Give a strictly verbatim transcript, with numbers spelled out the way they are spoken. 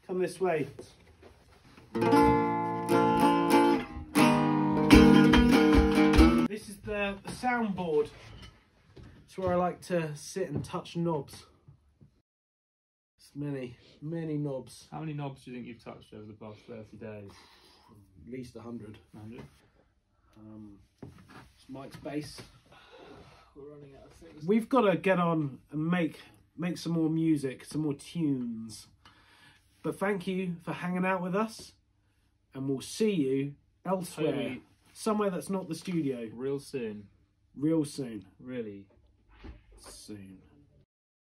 Come this way. This is the soundboard. It's where I like to sit and touch knobs. It's many, many knobs. How many knobs do you think you've touched over the past thirty days? At least a hundred. one hundred? Um, it's Mike's bass. We're running out of things. We've got to get on and make make some more music, some more tunes. But thank you for hanging out with us, and we'll see you elsewhere, Totally. somewhere that's not the studio, Real soon. real soon. Really Soon.